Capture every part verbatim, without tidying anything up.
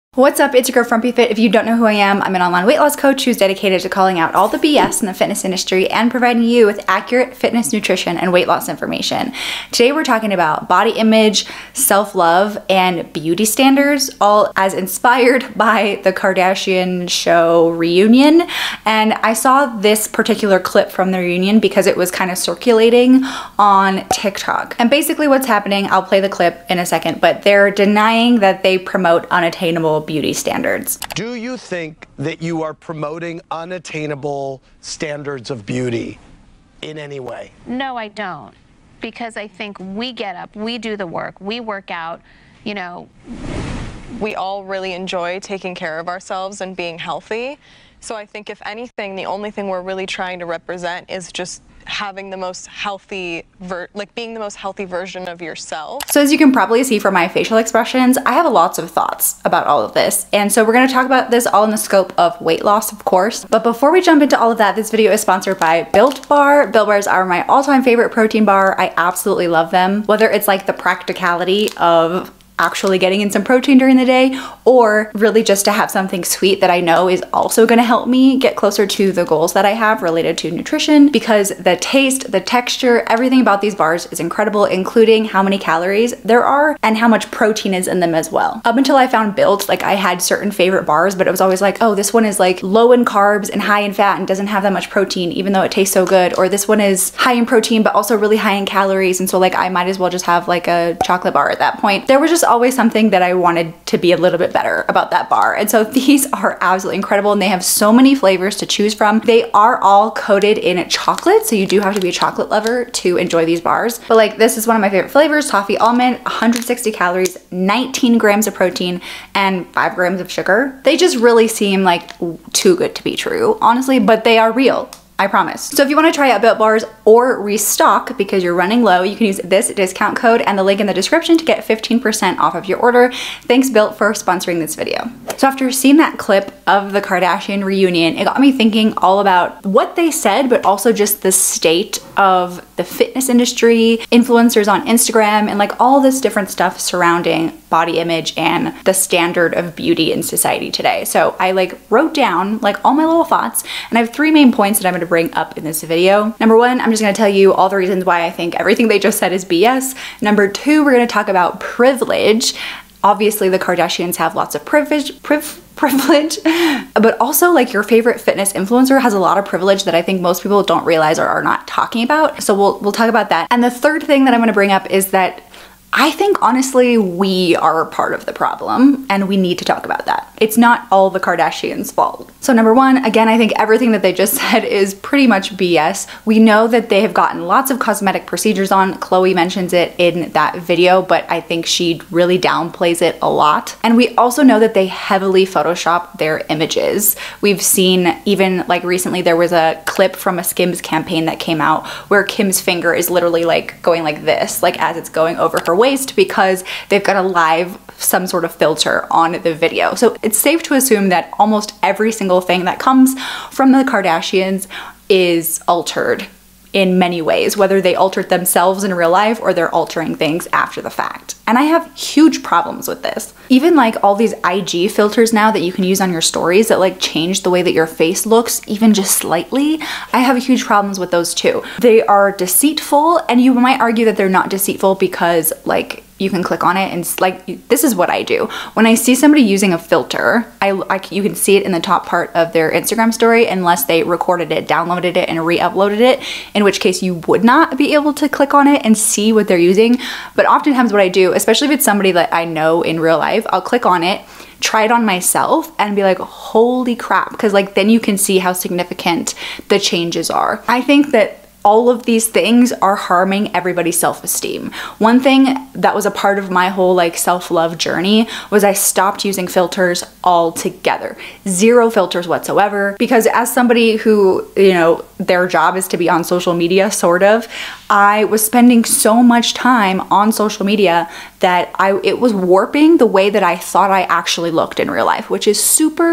What's up, it's your girl FrumpyFit. If you don't know who I am, I'm an online weight loss coach who's dedicated to calling out all the B S in the fitness industry and providing you with accurate fitness, nutrition, and weight loss information. Today we're talking about body image, self-love, and beauty standards, all as inspired by the Kardashian show Reunion. And I saw this particular clip from the reunion because it was kind of circulating on TikTok. And basically what's happening, I'll play the clip in a second, but they're denying that they promote unattainable beauty standards. Do you think that you are promoting unattainable standards of beauty in any way? No, I don't. Because I think we get up, we do the work, we work out, you know. We all really enjoy taking care of ourselves and being healthy. So I think if anything, the only thing we're really trying to represent is just having the most healthy, ver like being the most healthy version of yourself. So as you can probably see from my facial expressions, I have lots of thoughts about all of this. And so we're gonna talk about this all in the scope of weight loss, of course. But before we jump into all of that, this video is sponsored by Built Bar. Built Bars are my all-time favorite protein bar. I absolutely love them. Whether it's like the practicality of actually getting in some protein during the day, or really just to have something sweet that I know is also gonna help me get closer to the goals that I have related to nutrition, because the taste, the texture, everything about these bars is incredible, including how many calories there are and how much protein is in them as well. Up until I found Built, like I had certain favorite bars, but it was always like, oh, this one is like low in carbs and high in fat and doesn't have that much protein, even though it tastes so good. Or this one is high in protein, but also really high in calories. And so like, I might as well just have like a chocolate bar at that point. There was just always something that I wanted to be a little bit better about that bar. And so these are absolutely incredible, and they have so many flavors to choose from. They are all coated in chocolate, so you do have to be a chocolate lover to enjoy these bars. But like, this is one of my favorite flavors, toffee almond, one hundred sixty calories, nineteen grams of protein, and five grams of sugar. They just really seem like too good to be true, honestly, but they are real. I promise. So if you want to try out Built Bars or restock because you're running low, you can use this discount code and the link in the description to get fifteen percent off of your order. Thanks Built for sponsoring this video. So after seeing that clip of the Kardashian reunion, it got me thinking all about what they said, but also just the state of the fitness industry, influencers on Instagram, and like all this different stuff surrounding body image and the standard of beauty in society today. So I like wrote down like all my little thoughts, and I have three main points that I'm gonna bring up in this video. Number one, I'm just gonna tell you all the reasons why I think everything they just said is B S. Number two, we're gonna talk about privilege. Obviously the Kardashians have lots of privilege, priv privilege, but also like your favorite fitness influencer has a lot of privilege that I think most people don't realize or are not talking about. So we'll, we'll talk about that. And the third thing that I'm gonna bring up is that I think honestly we are part of the problem, and we need to talk about that. It's not all the Kardashians' fault. So number one, again, I think everything that they just said is pretty much B S. We know that they have gotten lots of cosmetic procedures on. Khloe mentions it in that video, but I think she really downplays it a lot. And we also know that they heavily Photoshop their images. We've seen even like recently there was a clip from a Skims campaign that came out where Kim's finger is literally like going like this, like as it's going over her waist, because they've got a live some sort of filter on the video. So it's safe to assume that almost every single thing that comes from the Kardashians is altered in many ways, whether they altered themselves in real life or they're altering things after the fact. And I have huge problems with this. Even like all these I G filters now that you can use on your stories that like change the way that your face looks even just slightly, I have huge problems with those too. They are deceitful, and you might argue that they're not deceitful because like you can click on it and like, this is what I do. When I see somebody using a filter, I, I you can see it in the top part of their Instagram story unless they recorded it, downloaded it, and re-uploaded it, in which case you would not be able to click on it and see what they're using. But oftentimes what I do, especially if it's somebody that I know in real life, I'll click on it, try it on myself, and be like, holy crap, because like then you can see how significant the changes are. I think that all of these things are harming everybody's self-esteem. One thing that was a part of my whole like self-love journey was I stopped using filters altogether. Zero filters whatsoever, because as somebody who, you know, their job is to be on social media, sort of, I was spending so much time on social media that I it was warping the way that I thought I actually looked in real life, which is super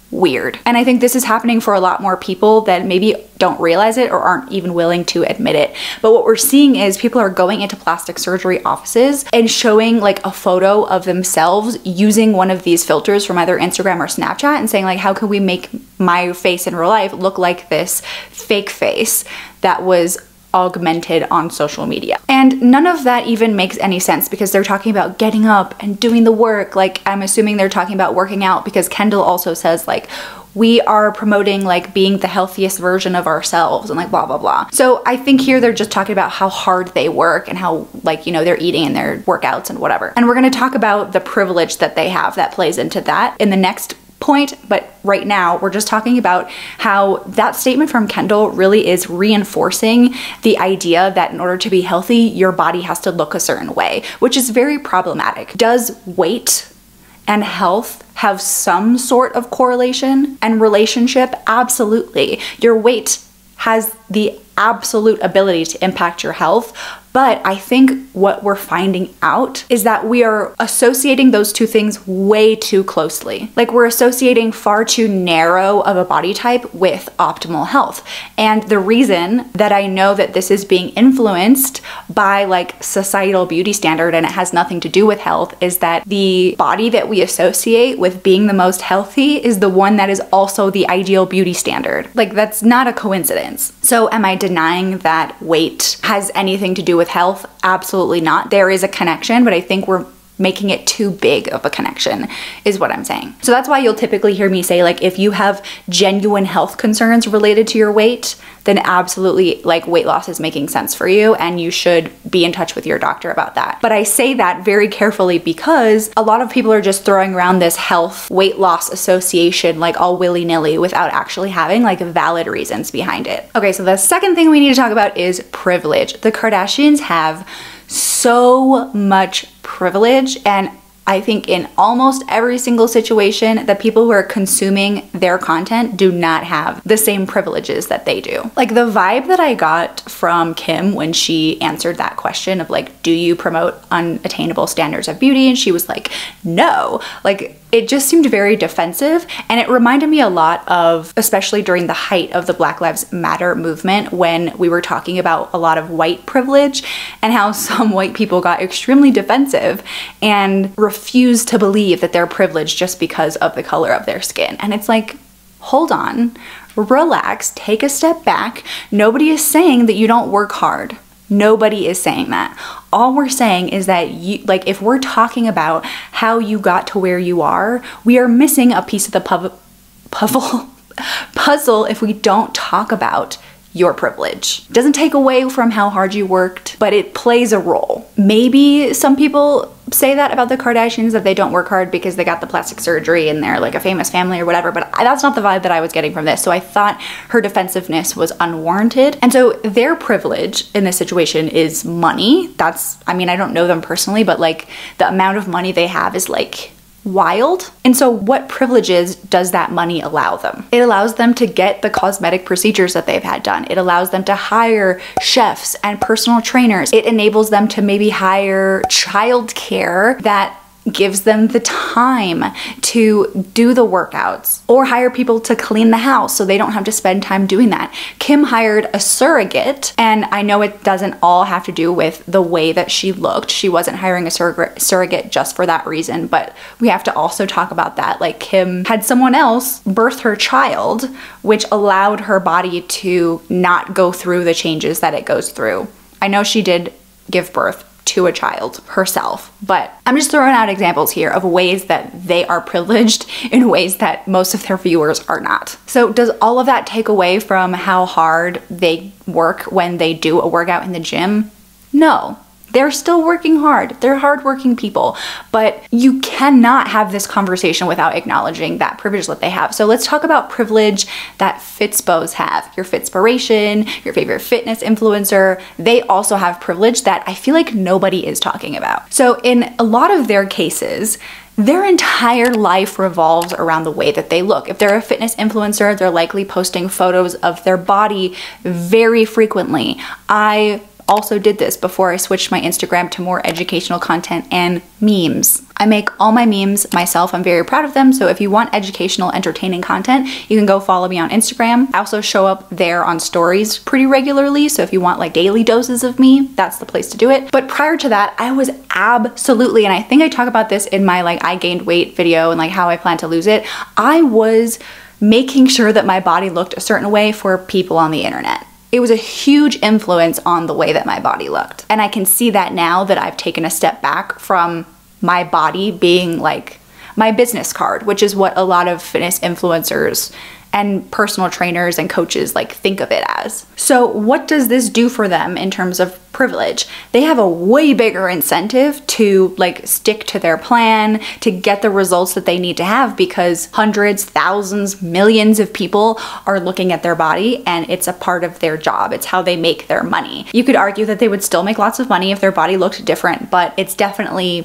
weird. And I think this is happening for a lot more people that maybe don't realize it or aren't even willing to admit it. But what we're seeing is people are going into plastic surgery offices and showing like a photo of themselves using one of these filters from either Instagram or Snapchat and saying like, how can we make my face in real life look like this fake face that was augmented on social media? And none of that even makes any sense because they're talking about getting up and doing the work. Like, I'm assuming they're talking about working out because Kendall also says like, we are promoting like being the healthiest version of ourselves and like blah, blah, blah. So I think here they're just talking about how hard they work and how like, you know, they're eating and their workouts and whatever. And we're going to talk about the privilege that they have that plays into that in the next point, but right now we're just talking about how that statement from Kendall really is reinforcing the idea that in order to be healthy, your body has to look a certain way, which is very problematic. Does weight and health have some sort of correlation and relationship? Absolutely. Your weight has the absolute ability to impact your health. But I think what we're finding out is that we are associating those two things way too closely. Like, we're associating far too narrow of a body type with optimal health. And the reason that I know that this is being influenced by like societal beauty standard and it has nothing to do with health is that the body that we associate with being the most healthy is the one that is also the ideal beauty standard. Like, that's not a coincidence. So am I denying that weight has anything to do with health? Absolutely not. There is a connection, but I think we're making it too big of a connection is what I'm saying. So that's why you'll typically hear me say like, if you have genuine health concerns related to your weight, then absolutely like weight loss is making sense for you and you should be in touch with your doctor about that. But I say that very carefully because a lot of people are just throwing around this health weight loss association like all willy-nilly without actually having like valid reasons behind it. Okay, so the second thing we need to talk about is privilege. The Kardashians have so much privilege, and I think in almost every single situation, the people who are consuming their content do not have the same privileges that they do. Like, the vibe that I got from Kim when she answered that question of like, do you promote unattainable standards of beauty? And she was like, no. Like, it just seemed very defensive, and it reminded me a lot of, especially during the height of the Black Lives Matter movement, when we were talking about a lot of white privilege and how some white people got extremely defensive and refused to believe that they're privileged just because of the color of their skin. And it's like, hold on, relax, take a step back. Nobody is saying that you don't work hard. Nobody is saying that. All we're saying is that you, like, if we're talking about how you got to where you are, we are missing a piece of the puzzle puzzle puzzle if we don't talk about your privilege. It doesn't take away from how hard you worked, but it plays a role. Maybe some people say that about the Kardashians, that they don't work hard because they got the plastic surgery and they're like a famous family or whatever, but that's not the vibe that I was getting from this. So I thought her defensiveness was unwarranted. And so their privilege in this situation is money. That's, I mean, I don't know them personally, but like the amount of money they have is like wild. And so what privileges does that money allow them? It allows them to get the cosmetic procedures that they've had done. It allows them to hire chefs and personal trainers. It enables them to maybe hire childcare that gives them the time to do the workouts, or hire people to clean the house so they don't have to spend time doing that. Kim hired a surrogate, and I know it doesn't all have to do with the way that she looked. She wasn't hiring a surrogate surrogate just for that reason, but we have to also talk about that. Like, Kim had someone else birth her child, which allowed her body to not go through the changes that it goes through. I know she did give birth to a child herself, but I'm just throwing out examples here of ways that they are privileged in ways that most of their viewers are not. So does all of that take away from how hard they work when they do a workout in the gym? No. They're still working hard. They're hardworking people, but you cannot have this conversation without acknowledging that privilege that they have. So let's talk about privilege that fitspos have. Your Fitspiration, your favorite fitness influencer, they also have privilege that I feel like nobody is talking about. So in a lot of their cases, their entire life revolves around the way that they look. If they're a fitness influencer, they're likely posting photos of their body very frequently. I also did this before I switched my Instagram to more educational content and memes. I make all my memes myself. I'm very proud of them. So if you want educational, entertaining content, you can go follow me on Instagram. I also show up there on stories pretty regularly. So if you want like daily doses of me, that's the place to do it. But prior to that, I was absolutely, and I think I talk about this in my like I gained weight video and like how I plan to lose it. I was making sure that my body looked a certain way for people on the internet. It was a huge influence on the way that my body looked. And I can see that now that I've taken a step back from my body being like my business card, which is what a lot of fitness influencers and personal trainers and coaches like think of it as. So what does this do for them in terms of privilege? They have a way bigger incentive to like stick to their plan, to get the results that they need to have, because hundreds, thousands, millions of people are looking at their body and it's a part of their job. It's how they make their money. You could argue that they would still make lots of money if their body looked different, but it's definitely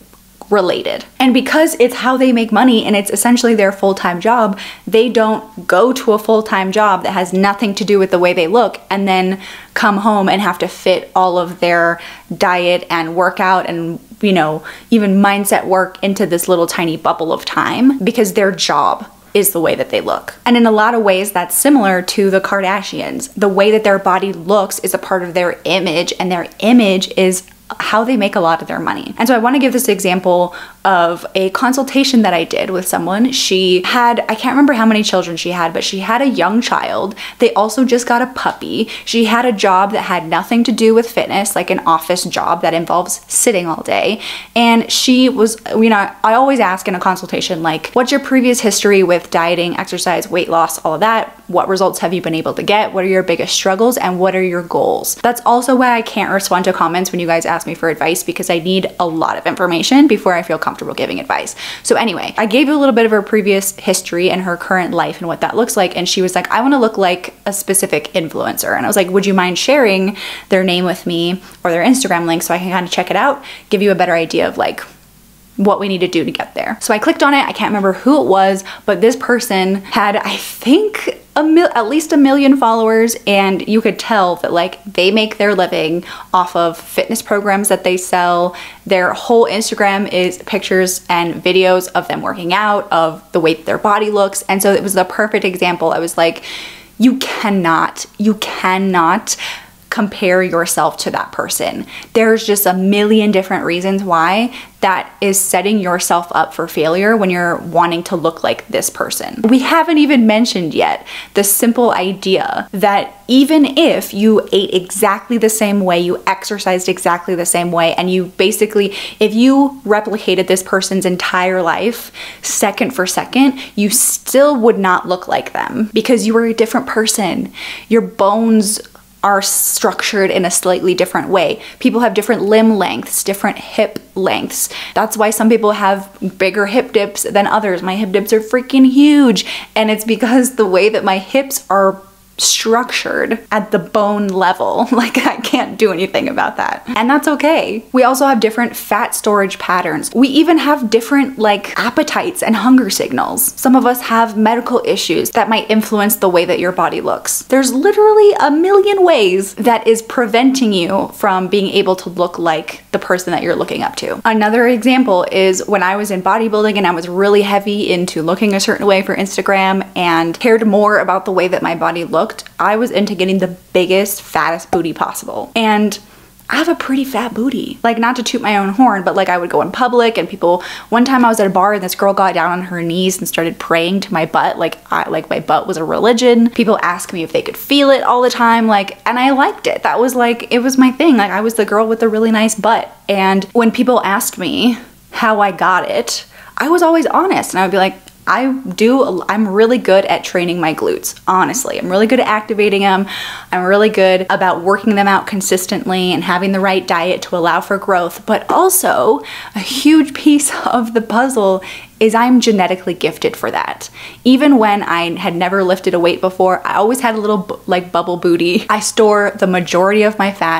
related. And because it's how they make money and it's essentially their full-time job, they don't go to a full-time job that has nothing to do with the way they look and then come home and have to fit all of their diet and workout and, you know, even mindset work into this little tiny bubble of time, because their job is the way that they look. And in a lot of ways, that's similar to the Kardashians. The way that their body looks is a part of their image, and their image is how they make a lot of their money. And so I want to give this example of a consultation that I did with someone. She had, I can't remember how many children she had, but she had a young child. They also just got a puppy. She had a job that had nothing to do with fitness, like an office job that involves sitting all day. And she was, you know, I always ask in a consultation, like, what's your previous history with dieting, exercise, weight loss, all of that? What results have you been able to get? What are your biggest struggles and what are your goals? That's also why I can't respond to comments when you guys ask me for advice, because I need a lot of information before I feel comfortable giving advice. So anyway, I gave you a little bit of her previous history and her current life and what that looks like. And she was like, I want to look like a specific influencer. And I was like, would you mind sharing their name with me or their Instagram link so I can kind of check it out, give you a better idea of like what we need to do to get there. So I clicked on it. I can't remember who it was, but this person had, I think, a mil at least a million followers, and you could tell that like they make their living off of fitness programs that they sell. Their whole Instagram is pictures and videos of them working out, of the way that their body looks. And so it was the perfect example. I was like, you cannot, you cannot compare yourself to that person. There's just a million different reasons why that is setting yourself up for failure when you're wanting to look like this person. We haven't even mentioned yet the simple idea that even if you ate exactly the same way, you exercised exactly the same way, and you basically, if you replicated this person's entire life second for second, you still would not look like them because you were a different person. Your bones are structured in a slightly different way. People have different limb lengths, different hip lengths. That's why some people have bigger hip dips than others. My hip dips are freaking huge, and it's because the way that my hips are structured at the bone level. Like, I can't do anything about that. And that's okay. We also have different fat storage patterns. We even have different like appetites and hunger signals. Some of us have medical issues that might influence the way that your body looks. There's literally a million ways that is preventing you from being able to look like the person that you're looking up to. Another example is when I was in bodybuilding and I was really heavy into looking a certain way for Instagram and cared more about the way that my body looked, I was into getting the biggest, fattest booty possible. And I have a pretty fat booty. Like, not to toot my own horn, but like I would go in public and people, one time I was at a bar and this girl got down on her knees and started praying to my butt. Like I, like my butt was a religion. People asked me if they could feel it all the time. Like, and I liked it. That was like, it was my thing. Like, I was the girl with the really nice butt. And when people asked me how I got it, I was always honest, and I would be like, I do, I'm really good at training my glutes, honestly. I'm really good at activating them. I'm really good about working them out consistently and having the right diet to allow for growth. But also, a huge piece of the puzzle is I'm genetically gifted for that. Even when I had never lifted a weight before, I always had a little like bubble booty. I store the majority of my fat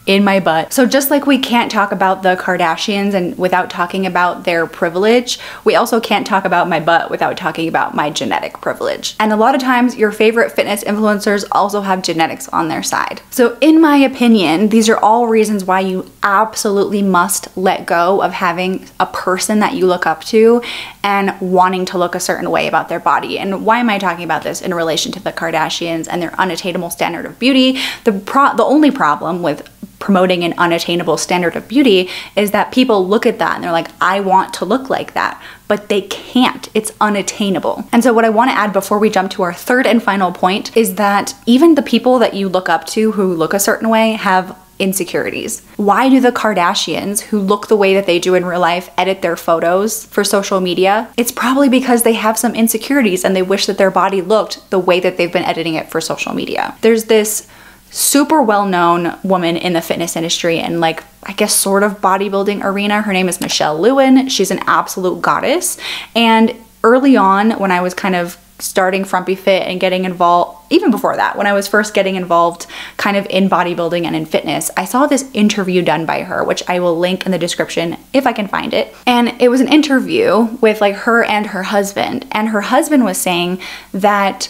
in my butt. So just like we can't talk about the Kardashians and without talking about their privilege, we also can't talk about my butt without talking about my genetic privilege. And a lot of times your favorite fitness influencers also have genetics on their side. So in my opinion, these are all reasons why you absolutely must let go of having a person that you look up to and wanting to look a certain way about their body. And why am I talking about this in relation to the Kardashians and their unattainable standard of beauty? The pro the only problem with promoting an unattainable standard of beauty is that people look at that and they're like, I want to look like that, but they can't. It's unattainable. And so what I want to add before we jump to our third and final point is that even the people that you look up to who look a certain way have insecurities. Why do the Kardashians, who look the way that they do in real life, edit their photos for social media? It's probably because they have some insecurities and they wish that their body looked the way that they've been editing it for social media. There's this super well-known woman in the fitness industry and like, I guess sort of bodybuilding arena. Her name is Michelle Lewin. She's an absolute goddess. And early on when I was kind of starting FrumpyFit and getting involved, even before that, when I was first getting involved kind of in bodybuilding and in fitness, I saw this interview done by her, which I will link in the description if I can find it. And it was an interview with like her and her husband. And her husband was saying that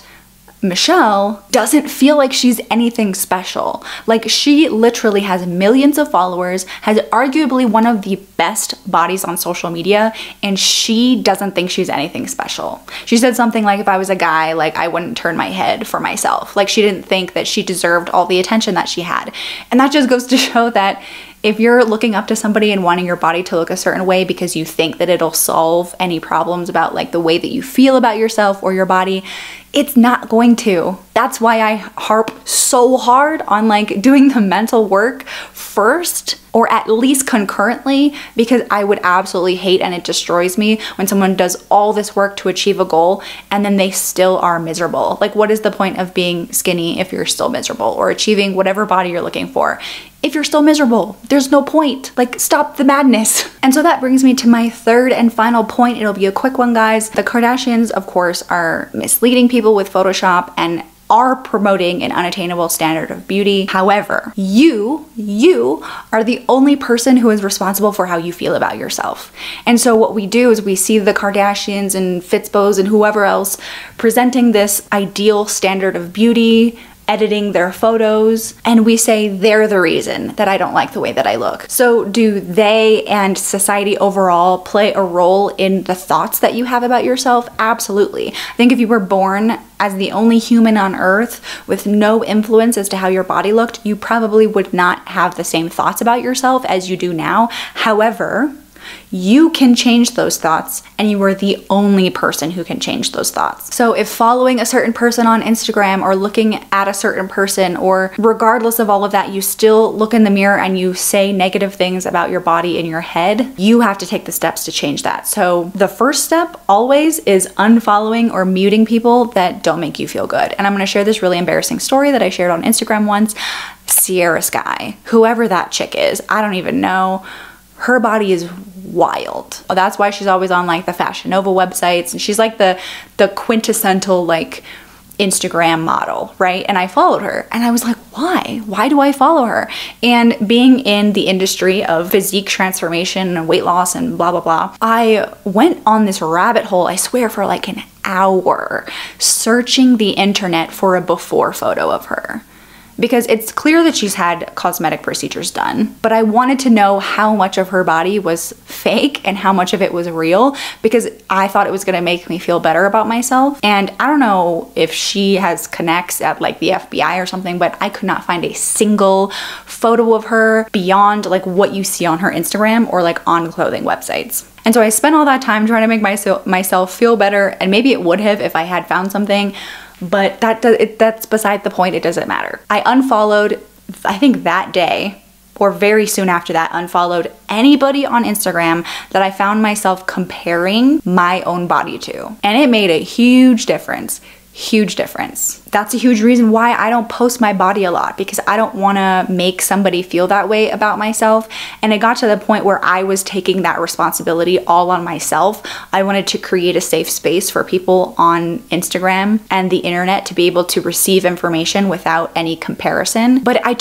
Michelle doesn't feel like she's anything special. Like she literally has millions of followers, has arguably one of the best bodies on social media, and she doesn't think she's anything special. She said something like, if I was a guy, like I wouldn't turn my head for myself. Like she didn't think that she deserved all the attention that she had. And that just goes to show that if you're looking up to somebody and wanting your body to look a certain way because you think that it'll solve any problems about like the way that you feel about yourself or your body, it's not going to. That's why I harp so hard on like doing the mental work first, or at least concurrently, because I would absolutely hate, and it destroys me when someone does all this work to achieve a goal and then they still are miserable. Like what is the point of being skinny if you're still miserable, or achieving whatever body you're looking for if you're still miserable? There's no point. Like stop the madness. And so that brings me to my third and final point. It'll be a quick one, guys. The Kardashians, of course, are misleading people with Photoshop and are promoting an unattainable standard of beauty. However, you, you are the only person who is responsible for how you feel about yourself. And so what we do is we see the Kardashians and fitspos and whoever else presenting this ideal standard of beauty, editing their photos, and we say they're the reason that I don't like the way that I look. So do they and society overall play a role in the thoughts that you have about yourself? Absolutely. I think if you were born as the only human on earth with no influence as to how your body looked, you probably would not have the same thoughts about yourself as you do now. However, you can change those thoughts, and you are the only person who can change those thoughts. So if following a certain person on Instagram or looking at a certain person, or regardless of all of that, you still look in the mirror and you say negative things about your body in your head, you have to take the steps to change that. So the first step always is unfollowing or muting people that don't make you feel good. And I'm gonna share this really embarrassing story that I shared on Instagram once. Sierra Sky, whoever that chick is, I don't even know. Her body is wild. That's why she's always on like the Fashion Nova websites, and she's like the the quintessential like Instagram model, right? And I followed her and I was like, why? Why do I follow her? And being in the industry of physique transformation and weight loss and blah, blah, blah, I went on this rabbit hole, I swear, for like an hour searching the internet for a before photo of her. Because it's clear that she's had cosmetic procedures done, but I wanted to know how much of her body was fake and how much of it was real, because I thought it was gonna make me feel better about myself. And I don't know if she has connects at like the F B I or something, but I could not find a single photo of her beyond like what you see on her Instagram or like on clothing websites. And so I spent all that time trying to make myself myself feel better, and maybe it would have if I had found something, but that does, it, that's beside the point. It doesn't matter. I unfollowed, I think that day, or very soon after that, unfollowed anybody on Instagram that I found myself comparing my own body to. And it made a huge difference. Huge difference. That's a huge reason why I don't post my body a lot, because I don't want to make somebody feel that way about myself. And it got to the point where I was taking that responsibility all on myself. I wanted to create a safe space for people on Instagram and the internet to be able to receive information without any comparison. But I took it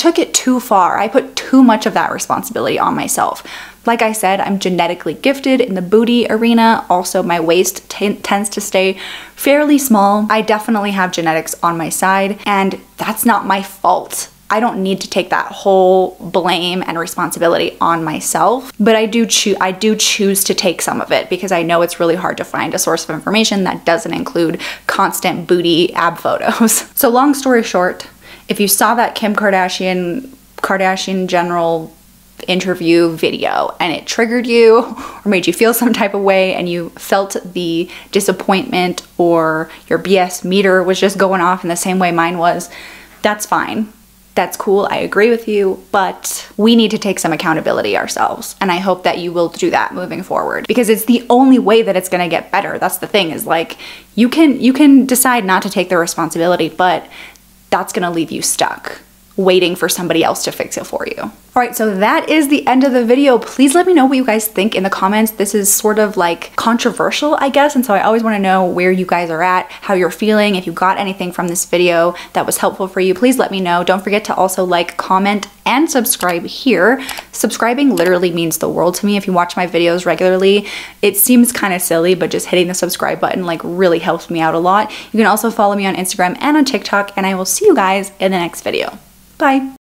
too far. I put too much of that responsibility on myself. Like I said, I'm genetically gifted in the booty arena. Also, my waist tends to stay fairly small. I definitely have genetics on my side, and that's not my fault. I don't need to take that whole blame and responsibility on myself, but I do choose I do choose to take some of it because I know it's really hard to find a source of information that doesn't include constant booty ab photos. So long story short, if you saw that Kim Kardashian, Kardashian general interview video and it triggered you or made you feel some type of way and you felt the disappointment or your B S meter was just going off in the same way mine was, that's fine. That's cool, I agree with you, but we need to take some accountability ourselves. And I hope that you will do that moving forward because it's the only way that it's gonna get better. That's the thing, is like, you can, you can decide not to take the responsibility, but that's gonna leave you stuck, waiting for somebody else to fix it for you. All right, so that is the end of the video. Please let me know what you guys think in the comments. This is sort of like controversial, I guess, and so I always wanna know where you guys are at, how you're feeling. If you got anything from this video that was helpful for you, please let me know. Don't forget to also like, comment, and subscribe here. Subscribing literally means the world to me. If you watch my videos regularly, it seems kind of silly, but just hitting the subscribe button like really helps me out a lot. You can also follow me on Instagram and on TikTok, and I will see you guys in the next video. Bye.